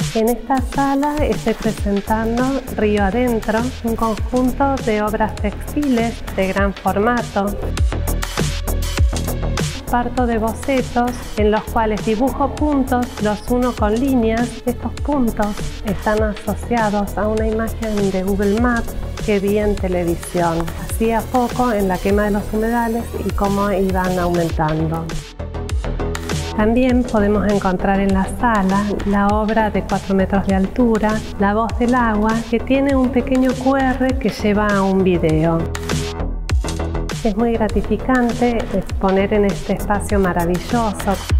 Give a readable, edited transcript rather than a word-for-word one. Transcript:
En esta sala estoy presentando Río Adentro, un conjunto de obras textiles de gran formato. Parto de bocetos en los cuales dibujo puntos, los uno con líneas. Estos puntos están asociados a una imagen de Google Maps que vi en televisión. Hacía foco en la quema de los humedales y cómo iban aumentando. También podemos encontrar en la sala la obra de 4 metros de altura, La voz del agua, que tiene un pequeño QR que lleva a un video. Es muy gratificante exponer en este espacio maravilloso.